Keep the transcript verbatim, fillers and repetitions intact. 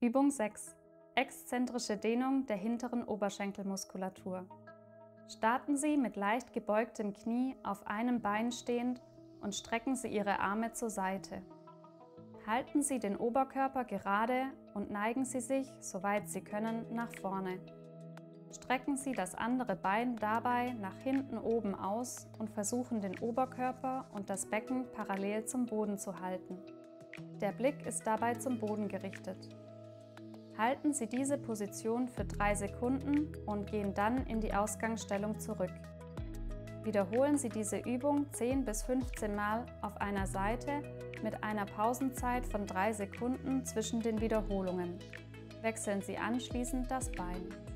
Übung sechs. Exzentrische Dehnung der hinteren Oberschenkelmuskulatur. Starten Sie mit leicht gebeugtem Knie auf einem Bein stehend und strecken Sie Ihre Arme zur Seite. Halten Sie den Oberkörper gerade und neigen Sie sich, soweit Sie können, nach vorne. Strecken Sie das andere Bein dabei nach hinten oben aus und versuchen den Oberkörper und das Becken parallel zum Boden zu halten. Der Blick ist dabei zum Boden gerichtet. Halten Sie diese Position für drei Sekunden und gehen dann in die Ausgangsstellung zurück. Wiederholen Sie diese Übung zehn bis fünfzehn Mal auf einer Seite mit einer Pausenzeit von drei Sekunden zwischen den Wiederholungen. Wechseln Sie anschließend das Bein.